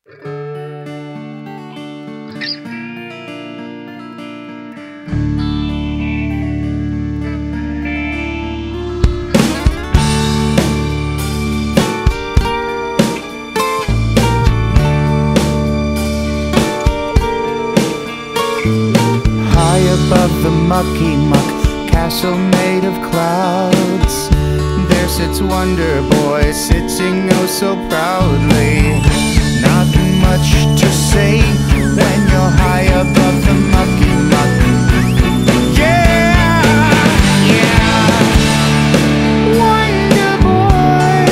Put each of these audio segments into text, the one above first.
Above the mucky muck castle made of clouds, there sits Wonder Boy, sitting oh so proudly. Not much to say when you're high above the mucky muck. Yeah, yeah, Wonder Boy,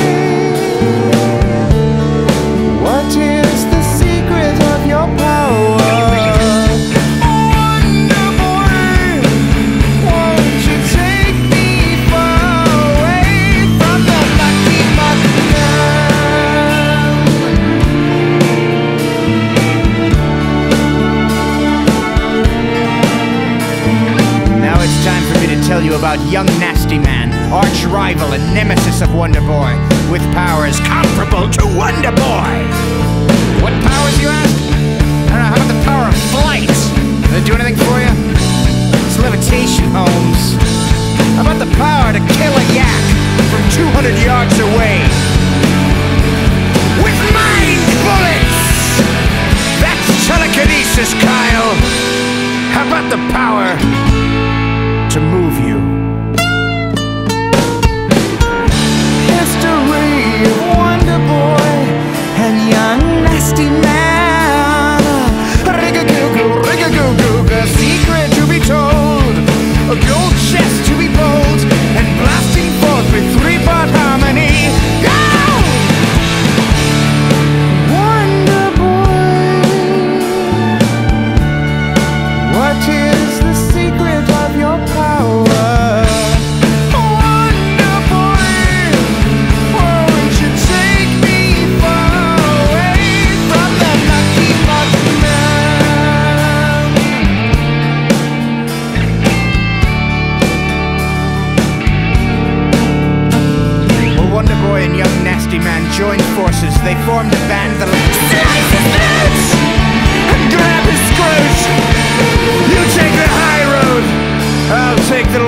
what is the secret of your power? Tell you about young Nasty Man, arch rival and nemesis of Wonder Boy, with powers comparable to Wonder Boy. What powers, you ask? I don't know, how about the power of flight? Does it do anything for you? It's levitation, Holmes. How about the power to kill a yak from 200 yards away? With mind bullets! That's telekinesis, Kyle! How about the power to move you? History of Wonder Boy and young Nasty Man. Rig-a-goo-goo, a secret to be told, a gold chest to be bold, and blasting forth with three-part harmony. Go! Wonder Boy, what is the secret of your power? Wonder Boy, won't you take me far away from the mucky muck man? Well, Wonder Boy and young Nasty Man joined forces. They formed a band that slice his throat and grab his scrote. You take the high road, I'll take the